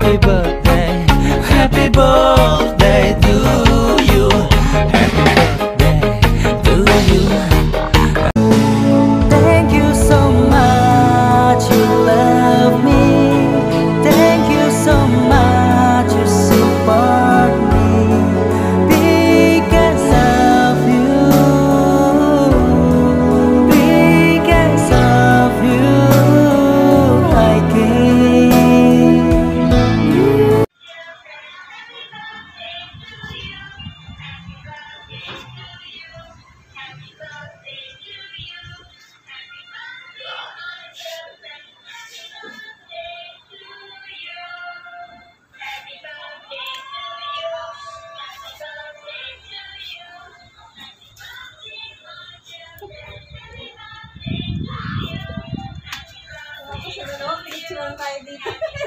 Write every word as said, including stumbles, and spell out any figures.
Happy birthday, happy birthday to you. Happy birthday to you. Thank you so much, you love me. Thank you so much, you support me. Because of you, because of you, I came. Picture tayo dito.